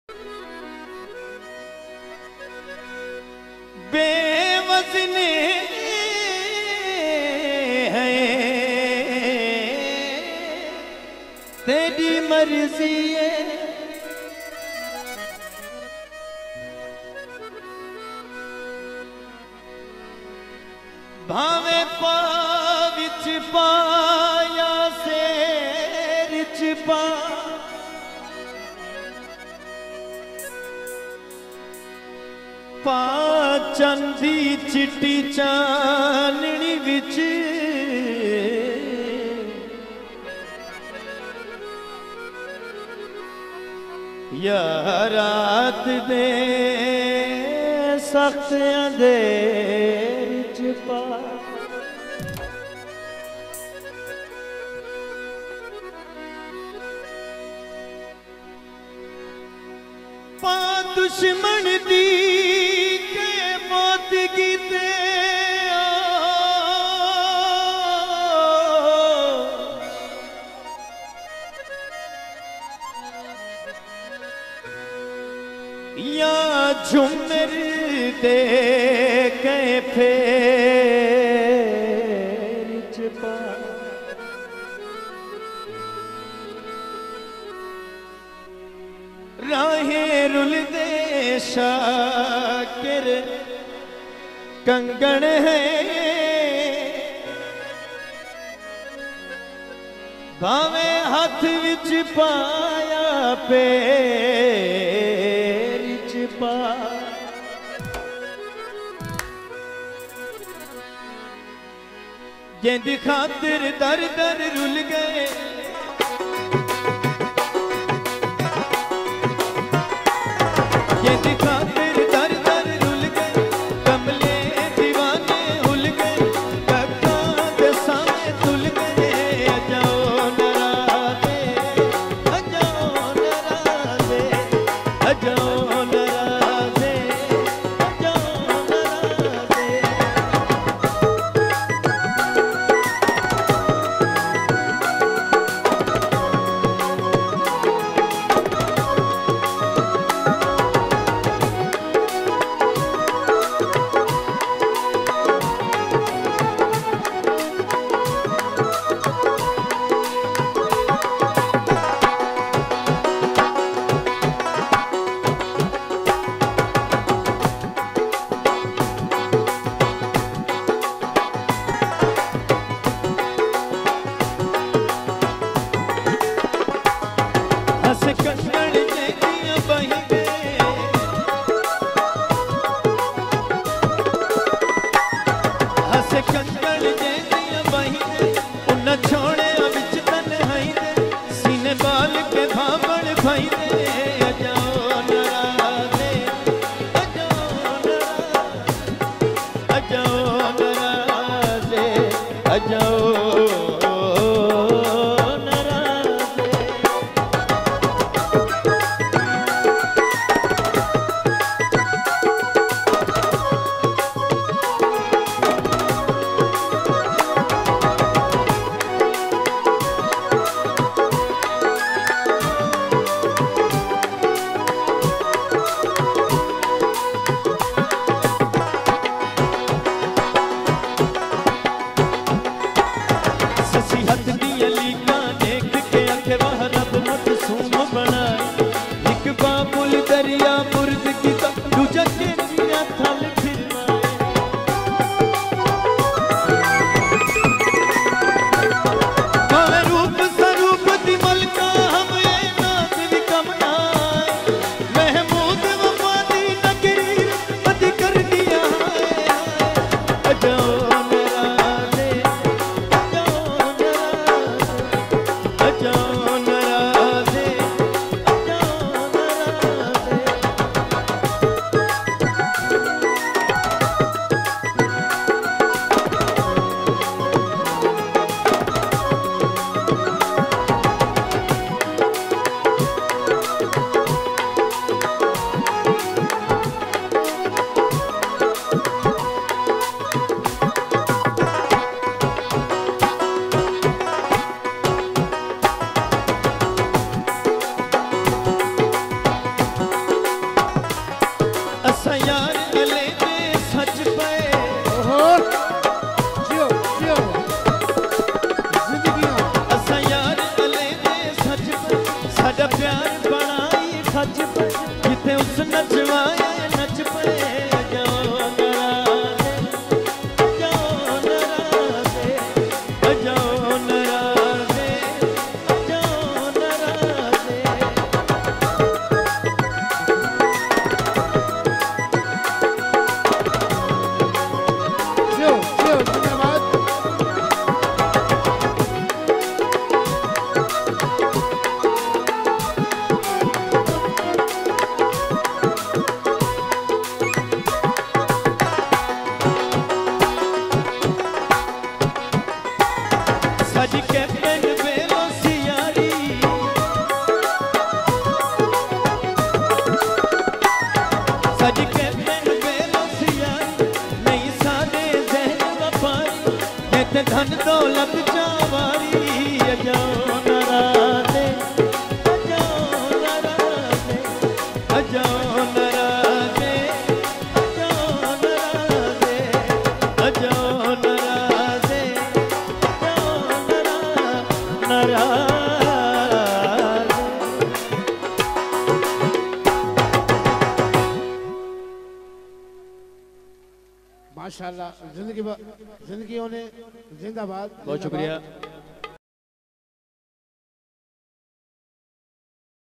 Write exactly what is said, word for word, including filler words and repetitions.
बेवज़ने है तेरी मर्जी है, भावे पाविच पाया सेरिच पा, पा चंदी चिट्टी चाननी विच या रात दे सख्त अंधेर च पा, पा दुश्मन दी के मौत कीते या झुमर दे के फेर च पा, राहें रुल दे शाकिर कंगन है, भावे हाथ विच पाया पैर च पा, जिंद खातिर दर दर रुल गए, जिंद खातिर दर दर रुल गए, कमले दीवाने हुल गए, कक्का दे सामे तुल गए, अजाओ नराज़े अजाओ नराज़े अजाओ नराज़े अजाओ नराज़े। सच पे जिथे उस नचवाया नच पे जाओ नराजे जाओ नराजे जाओ नराजे जाओ नराजे। जो जो धन्यवाद। सज के पिंड बेलो सियारी सज के पिंड बेलो सियारी नहीं सादे जहन वफारी नित धन दौलत चावारी जाओ नराजे जाओ नराजे जाओ नराजे जाओ नराजे जाओ नराजे माशाल्लाह जिंदगी जिंदगी होने जिंदाबाद। बहुत शुक्रिया।